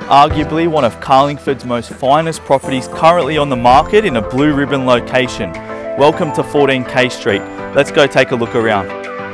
arguably one of Carlingford's most finest properties currently on the market in a blue ribbon location. Welcome to 14 Kay Street. Let's go take a look around.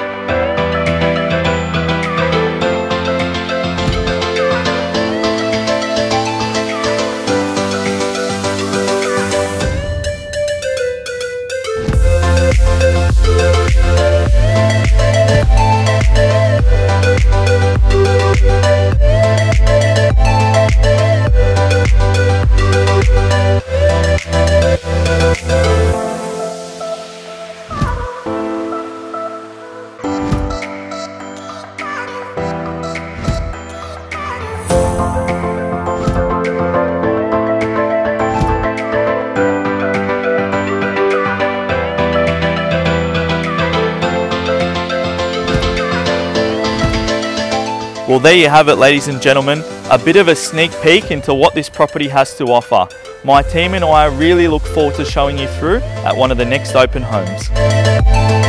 Well, there you have it, ladies and gentlemen, a bit of a sneak peek into what this property has to offer. My team and I really look forward to showing you through at one of the next open homes.